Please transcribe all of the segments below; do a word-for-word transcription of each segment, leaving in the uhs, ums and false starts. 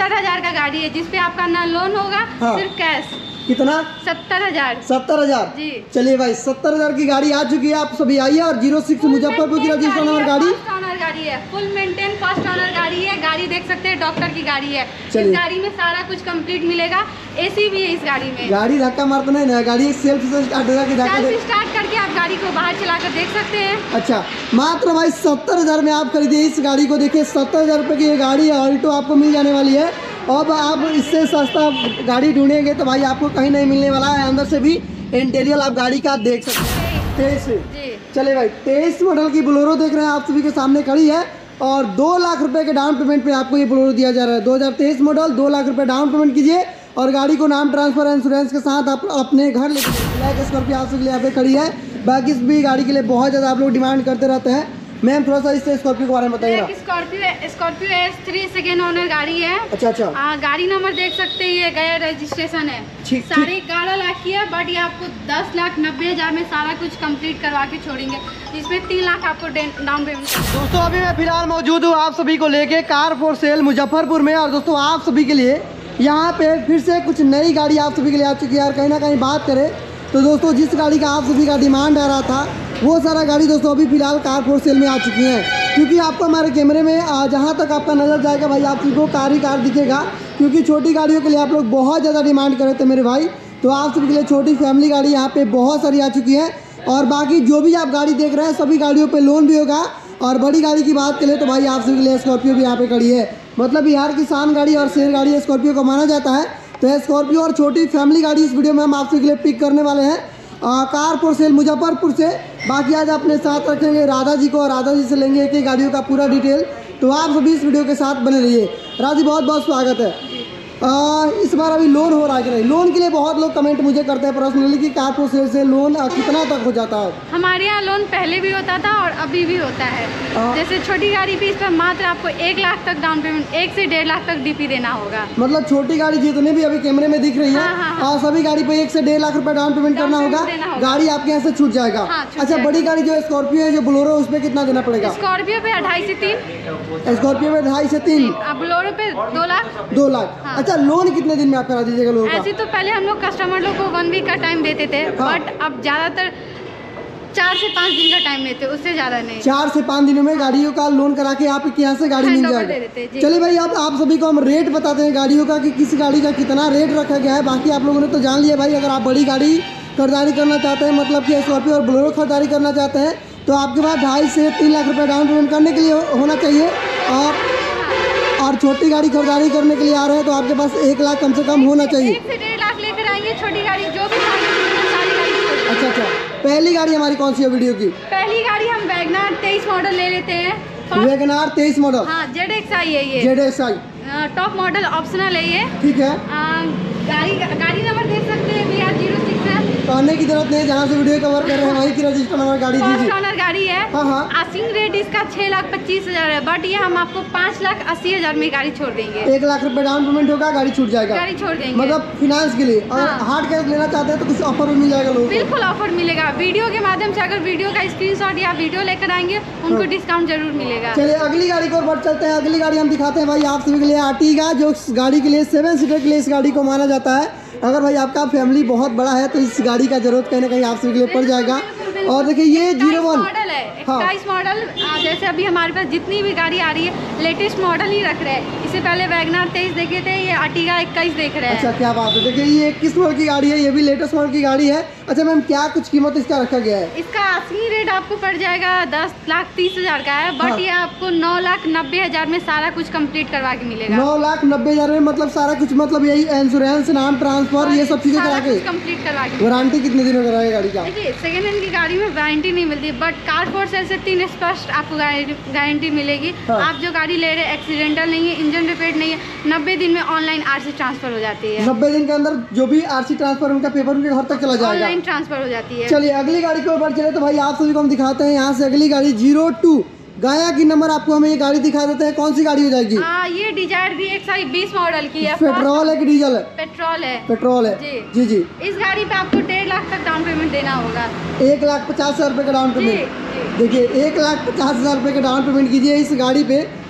सत्तर हजार का गाड़ी है जिसपे आपका ना लोन होगा, हाँ। सिर्फ कैश। कितना? सत्तर हजार सत्तर हजार जी। चलिए भाई, सत्तर हजार की गाड़ी आ चुकी है, आप सभी आइए। और जीरो सिक्स मुजफ्फरपुर की रजिस्ट्रेशन नंबर गाड़ी, फर्स्ट ओनर गाड़ी है, फुल मेंटेन फर्स्ट ओनर गाड़ी है। गाड़ी देख सकते हैं, डॉक्टर की गाड़ी है। इस गाड़ी में सारा कुछ कंप्लीट मिलेगा, एसी भी है इस गाड़ी में। गाड़ी धक्का मारता नहीं ना, गाड़ी सेल्फ से स्टार्ट होगा कि धक्का सेल्फ स्टार्ट करके आप गाड़ी को बाहर चलाकर देख सकते हैं। अच्छा, मात्र भाई सत्तर हजार में आप खरीदिए इस गाड़ी को। देखिए सत्तर हजार रुपये की ये गाड़ी है, ऑल्टो आपको मिल जाने वाली है। अब आप इससे सस्ता गाड़ी ढूंढेंगे तो भाई आपको कहीं नहीं मिलने वाला है। अंदर से भी इंटीरियर आप गाड़ी का देख सकते हैं। तेईस चले भाई, तेईस मॉडल की बोलेरो देख रहे हैं आप सभी के सामने खड़ी है और दो लाख रुपए के डाउन पेमेंट पे आपको ये बोलेरो दिया जा रहा है। दो हज़ार तेईस मॉडल, दो लाख रुपए डाउन पेमेंट कीजिए और गाड़ी को नाम ट्रांसफर इंश्योरेंस के साथ आप अपने घर लेके ब्लैक स्कॉर्पियो आप सबके लिए यहाँ पे खड़ी है। बाकी इस भी गाड़ी के लिए बहुत ज़्यादा आप लोग डिमांड करते रहते हैं। मैम थोड़ा सा इस स्कॉर्पियो के बारे में बताइए। Scorpio Scorpio S three second owner गाड़ी है। अच्छा अच्छा। आ, गाड़ी नंबर देख सकते हैं, ये गया रजिस्ट्रेशन है। साढ़े ग्यारह लाख की है, बट ये आपको दस लाख नब्बे हजार में सारा कुछ कंप्लीट करवा के छोड़ेंगे, जिसमें तीन लाख आपको डाउन पेमेंट। दोस्तों अभी मैं फिलहाल मौजूद हूँ आप सभी को लेके कार फॉर सेल मुजफ्फरपुर में। और दोस्तों आप सभी के लिए यहाँ पे फिर से कुछ नई गाड़ी आप सभी के लिए आ चुकी है। यार कहीं ना कहीं बात करें तो दोस्तों जिस गाड़ी का आप सभी का डिमांड आ रहा था वो सारा गाड़ी दोस्तों अभी फिलहाल कार फॉर सेल में आ चुकी हैं। क्योंकि आपको हमारे कैमरे में जहाँ तक आपका नज़र जाएगा भाई आप सभी को कार ही कार दिखेगा। क्योंकि छोटी गाड़ियों के लिए आप लोग बहुत ज़्यादा डिमांड कर रहे थे मेरे भाई, तो आप सभी के लिए छोटी फैमिली गाड़ी यहाँ पे बहुत सारी आ चुकी है। और बाकी जो भी आप गाड़ी देख रहे हैं सभी गाड़ियों पे लोन भी होगा। और बड़ी गाड़ी की बात करें तो भाई आप सभी के लिए स्कॉर्पियो भी यहाँ पे खड़ी है। मतलब बिहार की शान गाड़ी और शेर गाड़ी स्कॉर्पियो को माना जाता है। तो स्कॉर्पियो और छोटी फैमिली गाड़ी इस वीडियो में हम आप सभी के लिए पिक करने वाले हैं आ, कार फॉर सेल मुजफ्फरपुर से। बाकी आज अपने साथ रखेंगे राधा जी को और राधा जी से लेंगे एक ही गाड़ियों का पूरा डिटेल। तो आप सभी इस वीडियो के साथ बने रहिए। राधा जी बहुत बहुत स्वागत है। आ, इस बार अभी लोन हो रहा है कि नहीं? लोन के लिए बहुत लोग कमेंट मुझे करते हैं पर्सनली कि कार फॉर सेल से लोन कितना तक हो जाता है? हमारे यहाँ लोन पहले भी होता था और अभी भी होता है। आ, जैसे छोटी गाड़ी भी इस पर मात्र आपको एक लाख तक डाउन पेमेंट, एक से डेढ़ लाख तक डीपी देना होगा। मतलब छोटी गाड़ी जितने भी अभी कैमरे में दिख रही है, हाँ, हाँ, हाँ। सभी गाड़ी पे एक से डेढ़ लाख रुपए डाउन पेमेंट करना होगा, गाड़ी आपके यहाँ से छूट जाएगा। हाँ, अच्छा, बड़ी गाड़ी जो स्कॉर्पियो है, जो बोलेरो, उस पर कितना देना पड़ेगा? स्कॉर्पियो पे ढाई से तीन स्कॉर्पियो पे ढाई से तीन बोलेरो पे दो लाख दो लाख अच्छा, लोन कितने दिन में आप करा दीजिएगा लोगों का? ऐसे तो पहले हम लोग कस्टमर लोग को वन वीक का टाइम देते थे, हाँ। बट अब ज़्यादातर चार से पाँच दिन का टाइम देते, उससे ज़्यादा नहीं। चार से पाँच दिनों में गाड़ियों का लोन करा के आप यहाँ से गाड़ी मिल जाएगी। चलिए भाई, अब आप सभी को हम रेट बताते हैं गाड़ियों का कि किस गाड़ी का कितना रेट रखा गया है। बाकी आप लोगों ने तो जान लिया भाई। अगर आप बड़ी गाड़ी खरीदारी करना चाहते हैं, मतलब कि स्कॉर्पियो और बोलेरो खरीदारी करना चाहते हैं, तो आपके पास ढाई से तीन लाख रुपये डाउन पेमेंट करने के लिए होना चाहिए। और और छोटी गाड़ी खरीदारी करने के लिए आ रहे हैं तो आपके पास एक लाख कम से कम होना चाहिए। एक से डेढ़ लाख लेकर आएंगे, छोटी गाड़ी जो भी सारी गाड़ी। अच्छा अच्छा, पहली गाड़ी हमारी कौन सी है वीडियो की? पहली गाड़ी हम वैगनार तेईस मॉडल ले लेते हैं। वैगनार तेईस मॉडल, हाँ, जेड एक्स आई है ये। Z X I top model optional है ये। ठीक है। आ, गाड़ी गाड़ी नंबर देख सकते हैं भैया, जीरो सिक्स है। कहने की जरूरत नहीं, जहाँ से वीडियो कवर कर रहे हैं वहीं की रजिस्टर नंबर गाड़ी दीजिए। फर्स्ट ओनर गाड़ी है। हाँ हाँ। आसिंग रेट इसका छह लाख पच्चीस हजार है, बट ये हम आपको पाँच लाख अस्सी हजार में गाड़ी छोड़ देंगे। एक लाख रुपए डाउन पेमेंट होगा, गाड़ी छूट जाएगा। गाड़ी छोड़ देंगे, मतलब फिनांस के लिए। और हार्ड कैश लेना चाहते हैं तो कुछ ऑफर भी मिल जाएगा लोगों को? बिल्कुल ऑफर मिलेगा। वीडियो के माध्यम से अगर वीडियो का स्क्रीनशॉट या वीडियो लेकर आएंगे उनको डिस्काउंट जरूर मिलेगा। चलिए अगली गाड़ी को बढ़ चलते हैं। अगली गाड़ी हम दिखाते हैं भाई आप सभी के लिए आर्टिगा, जो गाड़ी के लिए सेवन सीटर के लिए इस गाड़ी को माना जाता है। अगर भाई आपका फैमिली बहुत बड़ा है तो इस गाड़ी का जरूरत कहीं ना कहीं आप सभी के लिए पड़ जाएगा। और देखिए ये जीरो वन मॉडल है, इक्कीस मॉडल। जैसे अभी हमारे पास जितनी भी गाड़ी आ रही है लेटेस्ट मॉडल ही रख रहे हैं। इससे पहले वैगनार तेईस देखे थे, ये आर्टिगा इक्कीस देख रहे हैं। अच्छा, क्या बात है। देखिए ये इक्कीस मॉडल की गाड़ी है, ये भी लेटेस्ट मॉडल की गाड़ी है। अच्छा मैम, क्या कुछ कीमत इसका रखा गया है? इसका असली रेट आपको पड़ जाएगा दस लाख तीस हजार का है, बट हाँ। ये आपको नौ लाख नब्बे हजार में सारा कुछ कंप्लीट करवा के मिलेगा। नौ लाख नब्बे हजार में मतलब सारा कुछ, मतलब यही इंश्योरेंस, नाम ट्रांसफर, ये सब चीजें करा के कंप्लीट करवा के। वारंटी कितने दिनों का रहेगा गाड़ी का? देखिए सेकंड हैंड की गाड़ी में वारंटी नहीं मिलती, बट कार फॉर सेल से तीन स्पष्ट आपको गारंटी मिलेगी। हाँ। आप जो गाड़ी ले रहे हैं एक्सीडेंटल नहीं है, इंजन रिपेयर नहीं है, नब्बे दिन में ऑनलाइन आरसी ट्रांसफर हो जाती है। नब्बे दिन के अंदर जो भी आरसी ट्रांसफर, उनका पेपर उनके घर तक चला जाएगा, ऑनलाइन ट्रांसफर हो जाती है। चलिए अगली गाड़ी के ऊपर चले तो भाई आप सभी को हम दिखाते हैं यहाँ से अगली गाड़ी जीरो टू गाया की नंबर आपको हम ये गाड़ी दिखा देते हैं। कौन सी गाड़ी हो जाएगी? आ, ये डिजायर भी एक सौ बीस मॉडल की है। पेट्रोल है कि डीजल है? पेट्रोल है। पेट्रोल है जी जी जी। इस गाड़ी पे आपको डेढ़ लाख तक डाउन पेमेंट देना होगा। एक लाख पचास हजार रुपए का डाउन पेमेंट। देखिए एक लाख पचास हजार रुपए का डाउन पेमेंट कीजिए इस गाड़ी पे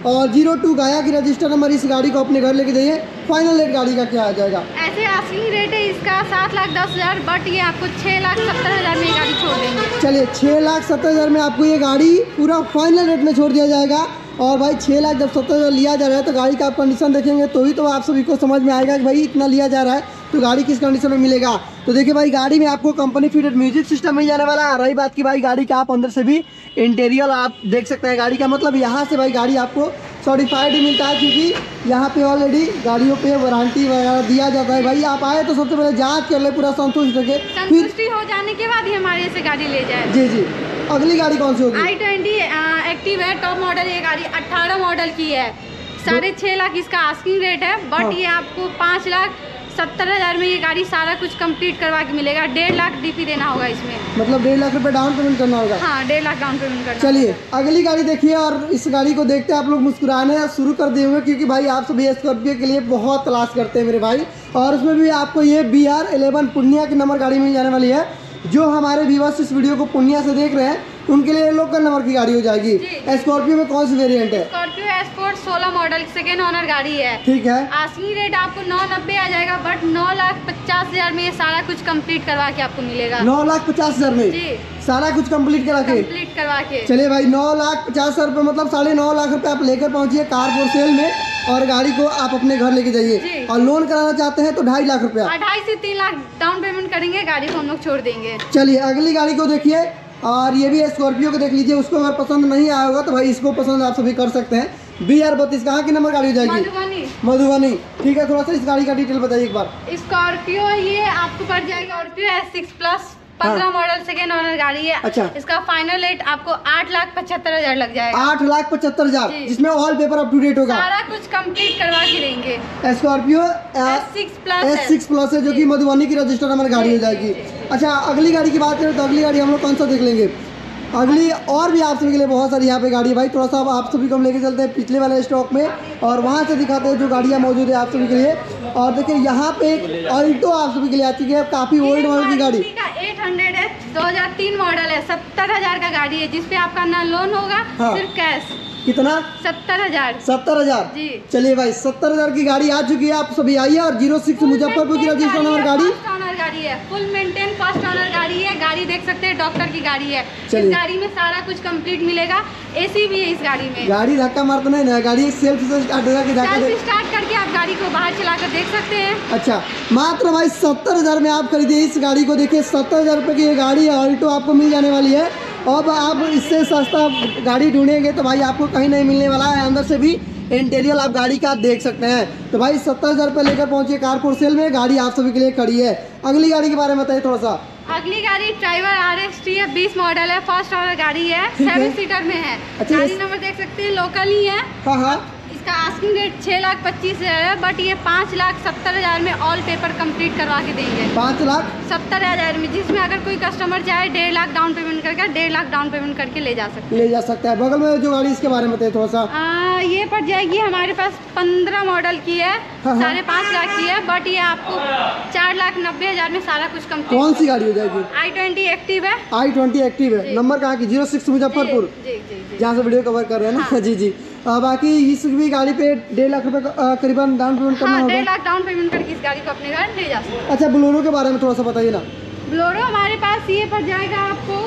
और जीरो टू गाया की रजिस्टर नंबर, इस गाड़ी को अपने घर लेके जाइए। फाइनल रेट गाड़ी का क्या आ जाएगा? ऐसे आस्किंग रेट है इसका सात लाख दस हज़ार, बट ये आपको छः लाख सत्तर हज़ार में ये गाड़ी छोड़ देंगे। चलिए छः लाख सत्तर हज़ार में आपको ये गाड़ी पूरा फाइनल रेट में छोड़ दिया जाएगा। और भाई छः लाख जब सत्तर हज़ार लिया जा रहा है तो गाड़ी का आप कंडीशन देखेंगे तो ही तो आप सभी को समझ में आएगा कि भाई इतना लिया जा रहा है तो गाड़ी किस कंडीशन में मिलेगा। तो देखिए भाई गाड़ी में आपको कंपनी फिटेड म्यूजिक सिस्टम मिल जाने वाला है। रही बात की भाई गाड़ी का आप अंदर से भी इंटीरियर आप देख सकते हैं। गाड़ी का मतलब यहाँ से भाई गाड़ी आपको सर्टिफाइड ही मिलता है, क्योंकि यहाँ पे ऑलरेडी गाड़ियों पे वारंटी वगैरह दिया जाता है। भाई आप आए तो सबसे पहले जाँच कर ले, पूरा संतुष्ट रखे, फिर संतुष्टि हो जाने के बाद ही हमारे से गाड़ी ले जाए। जी जी। अगली गाड़ी कौन सी होगी? आई ट्वेंटी एक्टिव है, टॉप मॉडल। ये गाड़ी अट्ठारह मॉडल की है, साढ़े छः लाख इसका आस्किंग रेट है, बट हाँ। ये आपको पाँच लाख सत्तर हज़ार में ये गाड़ी सारा कुछ कंप्लीट करवा के मिलेगा। डेढ़ लाख डीपी देना होगा इसमें, मतलब डेढ़ लाख रुपए डाउन पेमेंट करना होगा। हाँ डेढ़ लाख डाउन पेमेंट करना। चलिए अगली गाड़ी देखिए, और इस गाड़ी को देखते आप लोग मुस्कुराने शुरू कर दिए होंगे, क्योंकि भाई आप सभी स्कॉर्पियो के लिए बहुत तलाश करते हैं मेरे भाई। और उसमें भी आपको ये बी आर इलेवन पूर्णिया की नंबर गाड़ी मिल जाने वाली है। जो हमारे व्यूअर्स इस वीडियो को पूर्णिया से देख रहे हैं उनके लिए लोकल नंबर की गाड़ी हो जाएगी। स्कॉर्पियो में कौन सी वेरिएंट है? स्कॉर्पियो एस्पोर्ट सोलह मॉडल सेकेंड ओनर गाड़ी है। ठीक है। आस्किंग रेट आपको नौ नब्बे आ जाएगा, बट नौ लाख पचास हजार में ये सारा कुछ कंप्लीट करवा के आपको मिलेगा। नौ लाख पचास हजार में जी सारा कुछ कंप्लीट करा के कंप्लीट करवा के। चलिए भाई नौ लाख पचास हजार रुपये मतलब साढ़े नौ लाख रुपए आप लेकर पहुंचिए कार फॉर सेल में, और गाड़ी को आप अपने घर लेके जाइए। और लोन कराना चाहते हैं तो ढाई लाख रुपया, ढाई से तीन लाख डाउन पेमेंट करेंगे, गाड़ी को हम लोग छोड़ देंगे। चलिए अगली गाड़ी को देखिए, और ये भी स्कॉर्पियो को देख लीजिए। उसको अगर पसंद नहीं आया होगा तो भाई इसको पसंद आप सभी कर सकते हैं। बी आर बत्तीस कहाँ की नंबर गाड़ी हो जाएगी? मधुबनी। मधुबनी। ठीक है, थोड़ा सा इस गाड़ी का डिटेल बताइए एक बार। स्कॉर्पियो ये आपको पड़ जाएगा स्कॉर्पियो एस सिक्स प्लस पंद्रह मॉडल सेकेंड ओनर गाड़ी है। अच्छा। इसका फाइनल रेट आपको आठ लाख पचहत्तर हजार लग जाएगा। आठ लाख पचहत्तर हजार जिसमें all paper up to date होगा, सारा कुछ कंप्लीट करवा के देंगे। Scorpio S six plus S six plus है, जो कि मधुबनी की रजिस्टर नंबर गाड़ी हो जाएगी। अच्छा अगली गाड़ी की बात करें तो अगली गाड़ी हम लोग कौन सा देख लेंगे? अगली और भी आप सभी के लिए बहुत सारी यहाँ पे गाड़ी है भाई। थोड़ा सा आप सभी को हम लेके चलते हैं पिछले वाले स्टॉक में, और वहाँ से दिखाते हैं जो गाड़ियाँ मौजूद है आप सभी के लिए। और देखिए यहाँ पे एक ऑल्टो आप सभी के लिए आ चुकी है, काफ़ी ओल्ड मॉडल की गाड़ी। एट हंड्रेड है, दो हज़ार तीन मॉडल है, सत्तर हजार का गाड़ी है, जिसपे आपका ना लोन होगा। हाँ। सिर्फ कैश। कितना? सत्तर हजार। सत्तर हजार जी। चलिए भाई सत्तर हजार की गाड़ी आ चुकी है, आप सभी आइए। और जीरो सिक्स मुजफ्फरपुर की रजिस्टर नंबर गाड़ी, फर्स्ट ओनर गाड़ी है, फुल मेंटेन फर्स्ट ओनर गाड़ी है। गाड़ी देख सकते हैं, डॉक्टर की गाड़ी है। इस गाड़ी में सारा कुछ कंप्लीट मिलेगा। एसी भी है इस गाड़ी में। गाड़ी धक्का मारता नहीं ना, गाड़ी सेल्फ से स्टार्ट होगा कि धक्का सेल्फ स्टार्ट करके आप गाड़ी को बाहर चलाकर देख सकते हैं। अच्छा मात्र भाई सत्तर हजार में आप खरीदिए इस गाड़ी को। देखिए सत्तर हजार रुपये की ये गाड़ी है, ऑल्टो आपको मिल जाने वाली है। अब आप इससे सस्ता गाड़ी ढूंढेंगे तो भाई आपको कहीं नहीं मिलने वाला है। अंदर से भी इंटीरियर आप गाड़ी का देख सकते हैं। तो भाई सत्तर हजार रुपये लेकर पहुंचे कार फॉर सेल में, गाड़ी आप सभी के लिए खड़ी है। अगली गाड़ी के बारे में बताइए थोड़ा सा। अगली गाड़ी ड्राइवर आर एक्स टी है, बीस मॉडल है, फर्स्ट ओनर गाड़ी है, सेवन सीटर में है। अच्छा, गाड़ी नंबर देख सकते हैं, लोकल ही है। हाँ हाँ। इसका आस्किंग रेट छः लाख पच्चीस हजार है, बट ये पाँच लाख सत्तर हजार में ऑल पेपर कंप्लीट करवा के देंगे। पाँच लाख सत्तर हजार में, जिसमें अगर कोई कस्टमर चाहे डेढ़ लाख डाउन पेमेंट करके डेढ़ लाख डाउन पेमेंट करके ले जा सकते ले जा सकता है। बगल में जो गाड़ी इसके बारे में बताइए थोड़ा सा। आ, ये पड़ जाएगी हमारे पास पंद्रह मॉडल की है, हाँ, साढ़े पाँच लाख की है, बट ये आपको चार लाख नब्बे हजार में सारा कुछ कंप्लीट। कौन सी गाड़ी हो जाएगी? आई ट्वेंटी एक्टिव है। आई ट्वेंटी एक्टिव है, नंबर कहाँ की? जीरो सिक्स मुजफ्फरपुर, जहाँ से वीडियो कवर कर रहे हैं ना। हाँ। जी जी। आ, बाकी इस भी गाड़ी पे डेढ़ लाख रुपए करीबन डाउन पेमेंट करना होगा। डेढ़ लाख डाउन पेमेंट करके इस गाड़ी को अपने घर ले जा सकते हैं। अच्छा बोलेरो के बारे में थोड़ा सा बताइए ना। बोलेरो हमारे पास ये पड़ जाएगा आपको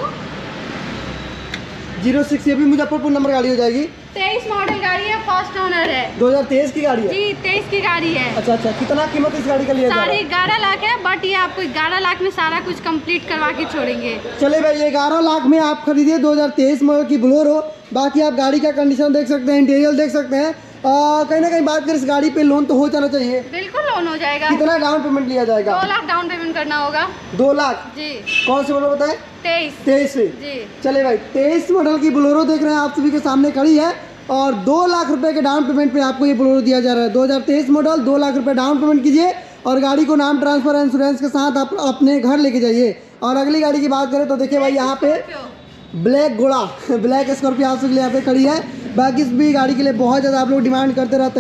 जीरो सिक्स, ये भी मुजफ्फरपुर नंबर गाड़ी हो जाएगी। तेईस मॉडल गाड़ी है, फर्स्ट ओनर है। दो हजार तेईस की गाड़ी है जी, तेईस की गाड़ी है। अच्छा अच्छा, कितना कीमत इस गाड़ी का लिया जा रहा है? साढ़े ग्यारह लाख है, बट ये आपको ग्यारह लाख में सारा कुछ कंप्लीट करवा के छोड़ेंगे। चले भाई ग्यारह लाख में आप खरीदिए दो हजार तेईस मॉडल की बोलेरो। बाकी आप गाड़ी का कंडीशन देख सकते हैं, इंटीरियर देख सकते हैं। आ, कहीं ना कहीं बात करें इस गाड़ी पे लोन तो हो जाना चाहिए। बिल्कुल लोन हो जाएगा। कितना डाउन पेमेंट लिया जाएगा? दो लाख डाउन पेमेंट करना होगा। दो लाख जी। कौन सी बोलेरो बताए? तेईस। तेईस से जी। चले भाई तेईस मॉडल की बोलेरो देख रहे हैं आप सभी के सामने खड़ी है, और दो लाख रुपए के डाउन पेमेंट पे आपको ये बोलेरो दिया जा रहा है। दो हजार तेईस मॉडल, दो लाख रुपए डाउन पेमेंट कीजिए और गाड़ी को नाम ट्रांसफर इंश्योरेंस के साथ आप अपने घर लेके जाइए। और अगली गाड़ी की बात करें तो देखिए भाई यहाँ पे ब्लैक घोड़ा ब्लैक स्कॉर्पियो आप सभी के लिए यहाँ पे खड़ी है। बाकी इस भी गाड़ी के लिए बहुत ज़्यादा आप लोग डिमांड करते रहते हैं,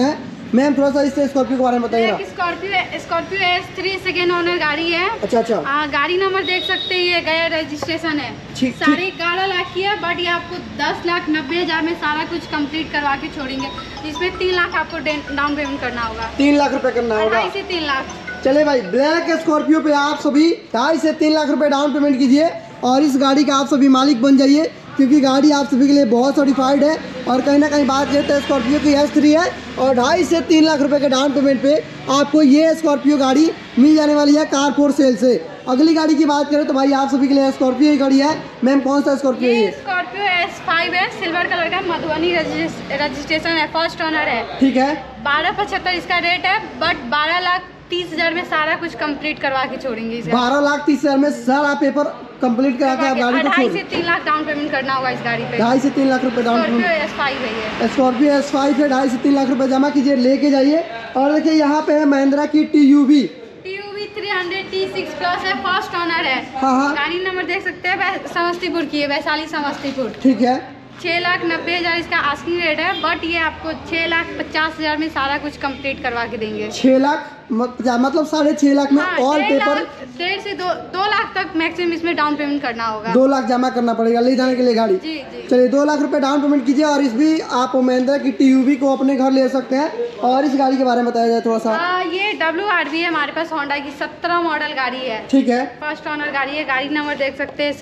मैम थोड़ा सा इससे स्कॉर्पियो के बारे में बताइए ना। Scorpio Scorpio S three second owner गाड़ी है। अच्छा अच्छा। आ, गाड़ी नंबर देख सकते हैं, ये गया रजिस्ट्रेशन है। सारी ग्यारह लाख की है, बट ये आपको दस लाख नब्बे हजार में सारा कुछ कंप्लीट करवा के छोड़ेंगे। इसमें तीन लाख आपको डाउन पेमेंट करना होगा। तीन लाख रुपए करना होगा। ढाई से तीन लाख। चले भाई, ब्लैक स्कॉर्पियो पे आप सभी ढाई से तीन लाख रुपए डाउन पेमेंट कीजिए और इस गाड़ी का आप सभी मालिक बन जाइए, क्योंकि गाड़ी आप सभी के लिए बहुत सर्टिफाइड है। और कहीं ना कहीं बात करते हैं स्कॉर्पियो की एस थ्री है और ढाई से तीन लाख रुपए के डाउन पेमेंट पे आपको ये स्कॉर्पियो गाड़ी मिल जाने वाली है कार फोर सेल से। अगली गाड़ी की बात करें तो भाई आप सभी के लिए स्कॉर्पियो ही गाड़ी है। मैम कौन सा स्कॉर्पियो है? स्कॉर्पियो एस फाइव है, सिल्वर कलर का, मधुबनी रजिस्ट्रेशन है, फर्स्ट ओनर है। ठीक है। बारह पचहत्तर इसका रेट है, बट बारह लाख तीस हजार में सारा कुछ कंप्लीट करवा के छोड़ेंगे। बारह लाख तीस हजार में सारा पेपर कंप्लीट करा के आप गाड़ी को ढाई से तीन लाख डाउन पेमेंट करना होगा इस गाड़ी पे। ढाई से तीन लाख रुपए down payment. Scorpio S five है ये। स्कॉर्पियो एस फाइव है, ढाई से तीन लाख रुपए जमा कीजिए, लेके जाइए। और देखिए यहाँ पे है महिंद्रा की T U V T U V three hundred T six plus है, फर्स्ट ओनर है। हाँ हाँ। गाड़ी नंबर देख सकते हैं, समस्तीपुर की है, वैशाली समस्तीपुर। ठीक है। छः लाख नब्बे हज़ार इसका आस्किंग रेट है, बट ये आपको छः लाख पचास हज़ार में सारा कुछ कंप्लीट करवा के देंगे। छः लाख मतलब साढ़े छः लाख में ऑल पेपर। डेढ़ से दो दो लाख तक मैक्सिमम इसमें डाउन पेमेंट करना होगा। दो लाख जमा करना पड़ेगा ले जाने के लिए गाड़ी। जी जी। चलिए दो लाख रुपए डाउन पेमेंट कीजिए और इस भी आप महिंद्रा की टी यू वी को अपने घर ले सकते हैं। और इस गाड़ी के बारे में बताया जाए थोड़ा सा। आ, ये डब्ल्यू आर वी है हमारे पास, होंडा की सत्रह मॉडल गाड़ी है। ठीक है। फर्स्ट ओनर गाड़ी है। गाड़ी नंबर देख सकते हैं,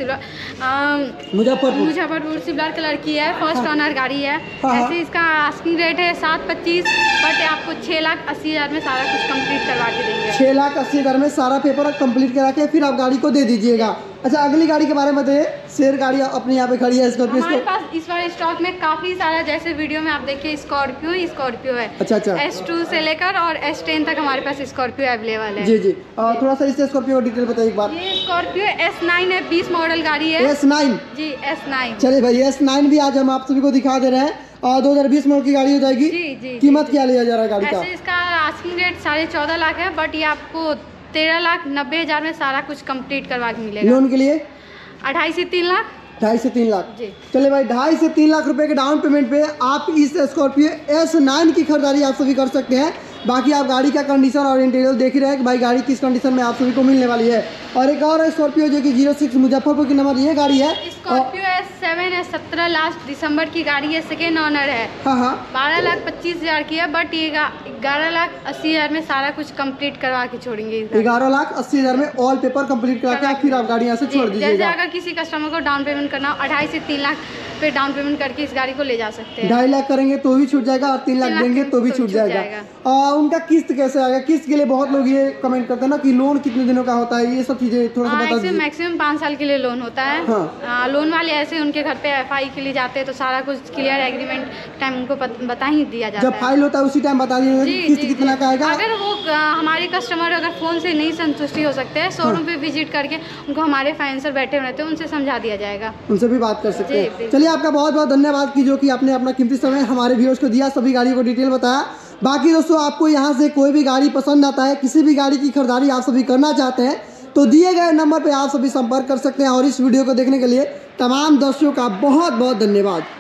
silver Muzaffarpur Muzaffarpur silver colour की है, फर्स्ट ओनर गाड़ी है। ऐसे इसका आस्किंग रेट है सात पच्चीस, बट आपको छः लाख अस्सी हज़ार में सारा कुछ कंप्लीट करवा के देंगे। छः लाख अस्सी हज़ार में सारा पेपर कंप्लीट करा के फिर आप गाड़ी को दे दीजिएगा। अच्छा अगली गाड़ी के बारे में बताइए। शेर गाड़ी अपने यहाँ पे खड़ी है स्कॉर्पियो। हमारे पास इस बार स्टॉक में काफी सारा, जैसे वीडियो में आप देखिए स्कॉर्पियो ही स्कॉर्पियो है। अच्छा अच्छा। एस टू से लेकर और एस टेन तक हमारे पास स्कॉर्पियो अवेलेबल है। जी जी। और थोड़ा सा इससे स्कॉर्पियो डिटेल बताइए एक बार। ये स्कॉर्पियो एस नाइन है, बीस मॉडल गाड़ी है। S nine. जी एस नाइन। चलिए भाई एस नाइन भी आज हम आप सभी को दिखा दे रहे हैं और दो हजार बीस मॉडल की गाड़ी हो जाएगी। जी जी। कीमत क्या लिया जा रहा है गाड़ी का? ऐसे इसका आस्किंग रेट साढ़े चौदह लाख है, बट ये आपको तेरह लाख नब्बे हजार में सारा कुछ कंप्लीट करवा के मिलेगा। लोन के लिए अढ़ाई से तीन लाख। ढाई से तीन लाख। जी। चले भाई ढाई से तीन लाख रुपए के डाउन पेमेंट पे आप इस स्कॉर्पियो एस नाइन की खरीदारी आप सभी कर सकते हैं। बाकी आप गाड़ी का कंडीशन और इंटीरियर देख ही रहे हैं कि भाई गाड़ी किस कंडीशन में आप सभी को मिलने वाली है। और एक और स्कॉर्पियो जो कि जीरो सिक्स मुजफ्फरपुर की नंबर ये गाड़ी है। स्कॉर्पियो एस सेवन है, सत्रह लास्ट दिसंबर की गाड़ी है, सेकेंड ओनर है। हाँ हाँ। बारह लाख पच्चीस हजार की है, बट ये ग्यारह लाख अस्सी हजार में सारा कुछ कंप्लीट करवा के छोड़ेंगे। ग्यारह लाख अस्सी हजार में ऑल पेपर कंप्लीट करा के फिर आप गाड़ी यहाँ से छोड़ दीजिएगा। जैसे अगर किसी कस्टमर को डाउन पेमेंट करना हो, अढ़ाई से तीन लाख पे डाउन पेमेंट करके इस गाड़ी को ले जा सकते हैं। ढाई लाख करेंगे तो भी छूट जाएगा और तीन लाख देंगे तो भी छूट जाएगा। और उनका किस्त कैसे आएगा? किस्त के लिए बहुत लोग ये कमेंट करते हैं ना कि लोन कितने दिनों का होता है, ये सब चीजें थोड़ा सा बता दीजिए। मैक्सिमम पाँच साल के लिए लोन होता है। हाँ। लोन वाले ऐसे उनके घर पे एफ आई के लिए जाते हैं तो सारा कुछ क्लियर एग्रीमेंट टाइम उनको बता ही दिया जाता है। जब फाइल होता है उसी टाइम बता दीजिए किस्त कितना का आएगा। अगर वो हमारे कस्टमर अगर फोन से नहीं संतुष्टि हो सकते हैं, शोरूम पे विजिट करके उनको हमारे फाइनेंसर बैठे रहते हैं, उनसे समझा दिया जाएगा, उनसे भी बात कर सकते हैं। चलिए आपका बहुत बहुत धन्यवाद की जो कि आपने अपना कीमती समय हमारे व्यूअर्स को दिया, सभी गाड़ियों को डिटेल बताया। बाकी दोस्तों आपको यहाँ से कोई भी गाड़ी पसंद आता है, किसी भी गाड़ी की खरीदारी आप सभी करना चाहते हैं तो दिए गए नंबर पे आप सभी संपर्क कर सकते हैं। और इस वीडियो को देखने के लिए तमाम दर्शकों का बहुत बहुत धन्यवाद।